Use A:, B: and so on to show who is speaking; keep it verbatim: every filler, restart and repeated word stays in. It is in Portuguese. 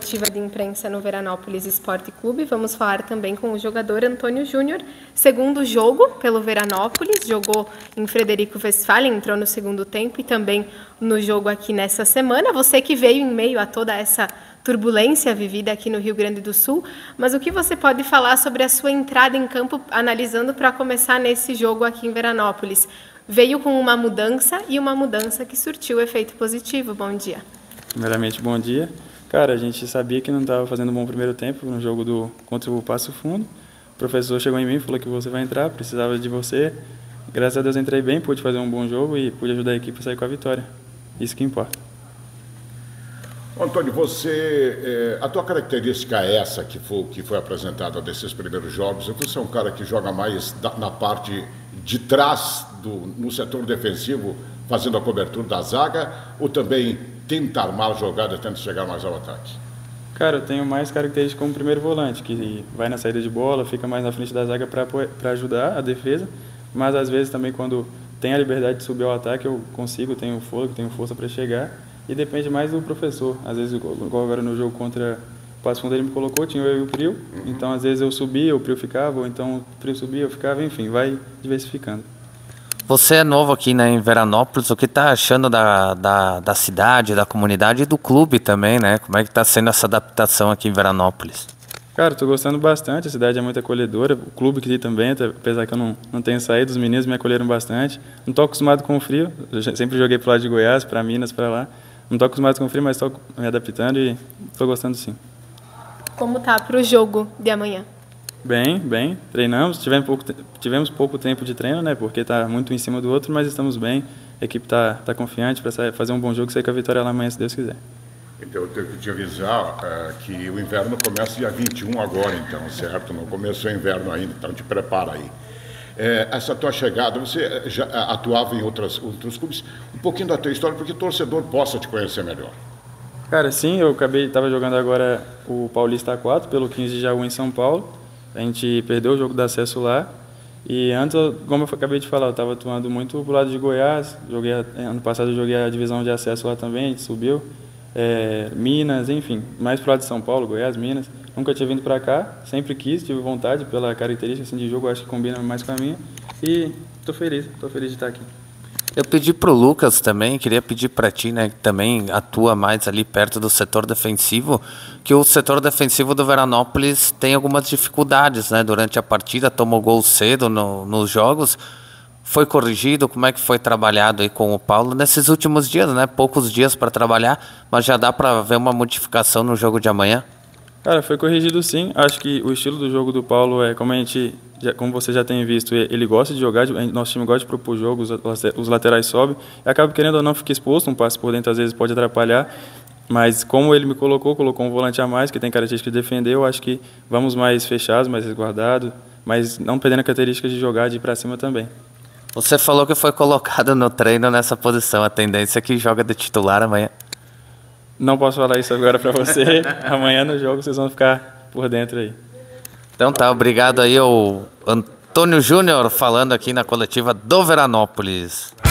A: coletiva de imprensa no Veranópolis Esporte Clube. Vamos falar também com o jogador Antônio Júnior. Segundo jogo pelo Veranópolis, jogou em Frederico Westphalen, entrou no segundo tempo e também no jogo aqui nessa semana. Você que veio em meio a toda essa turbulência vivida aqui no Rio Grande do Sul, mas o que você pode falar sobre a sua entrada em campo, analisando para começar nesse jogo aqui em Veranópolis? Veio com uma mudança e uma mudança que surtiu efeito positivo. Bom dia.
B: Primeiramente, bom dia. Cara, a gente sabia que não estava fazendo um bom primeiro tempo no jogo do, contra o Passo Fundo. O professor chegou em mim e falou que você vai entrar, precisava de você. Graças a Deus entrei bem, pude fazer um bom jogo e pude ajudar a equipe a sair com a vitória. Isso que importa.
C: Antônio, você, é, a tua característica é essa que foi, que foi apresentada desses primeiros jogos. Você é um cara que joga mais da, na parte de trás, do, no setor defensivo, fazendo a cobertura da zaga, ou também tenta armar a jogada, tenta chegar mais ao ataque?
B: Cara, eu tenho mais características como primeiro volante, que vai na saída de bola, fica mais na frente da zaga para ajudar a defesa, mas às vezes também quando tem a liberdade de subir ao ataque, eu consigo, tenho fôlego, tenho força para chegar, e depende mais do professor. Às vezes, igual agora no jogo contra o Passo Fundo, ele me colocou, tinha eu e o Prio, uhum. Então às vezes eu subia, o Prio ficava, ou então o Prio subia, eu ficava, enfim, vai diversificando.
D: Você é novo aqui, né, em Veranópolis, o que está achando da, da, da cidade, da comunidade e do clube também, né? Como é que está sendo essa adaptação aqui em Veranópolis?
B: Cara, estou gostando bastante, a cidade é muito acolhedora, o clube aqui também, apesar que eu não, não tenho saído, os meninos me acolheram bastante. Não estou acostumado com o frio, eu sempre joguei para lá de Goiás, para Minas, para lá. Não estou acostumado com o frio, mas estou me adaptando e estou gostando sim.
A: Como tá para o jogo de amanhã?
B: Bem, bem, treinamos, tivemos pouco, tivemos pouco tempo de treino, né, porque está muito em cima do outro, mas estamos bem, a equipe está tá confiante para fazer um bom jogo e sair com a vitória lá amanhã, se Deus quiser.
C: Então eu tenho que te avisar é, que o inverno começa dia vinte e um agora, então, certo? Não começou o inverno ainda, então te prepara aí. É, essa tua chegada, você já atuava em outras, outros clubes, um pouquinho da tua história, porque o torcedor possa te conhecer melhor.
B: Cara, sim, eu acabei, estava jogando agora o Paulista A quatro, pelo quinze de Jaú em São Paulo. A gente perdeu o jogo de acesso lá. E antes, como eu acabei de falar, eu estava atuando muito pro lado de Goiás. Joguei, ano passado eu joguei a divisão de acesso lá também, a gente subiu. É, Minas, enfim, mais pro lado de São Paulo, Goiás, Minas. Nunca tinha vindo para cá, sempre quis, tive vontade pela característica assim, de jogo, acho que combina mais com a minha. E estou feliz, estou feliz de estar aqui.
D: Eu pedi para o Lucas também, queria pedir para ti, né, que também atua mais ali perto do setor defensivo, que o setor defensivo do Veranópolis tem algumas dificuldades, né, durante a partida, tomou gol cedo no, nos jogos, foi corrigido, como é que foi trabalhado aí com o Paulo nesses últimos dias, né, poucos dias para trabalhar, mas já dá para ver uma modificação no jogo de amanhã?
B: Cara, foi corrigido sim, acho que o estilo do jogo do Paulo é, como a gente, já, como você já tem visto, ele gosta de jogar, nosso time gosta de propor jogos, os laterais sobem, e acaba querendo ou não ficar exposto, um passe por dentro às vezes pode atrapalhar, mas como ele me colocou, colocou um volante a mais, que tem característica de defender, eu acho que vamos mais fechados, mais resguardados, mas não perdendo a característica de jogar, de ir para cima também.
D: Você falou que foi colocado no treino nessa posição, a tendência é que joga de titular amanhã.
B: Não posso falar isso agora para você. Amanhã no jogo vocês vão ficar por dentro aí.
D: Então tá, obrigado aí ao Antônio Júnior falando aqui na coletiva do Veranópolis.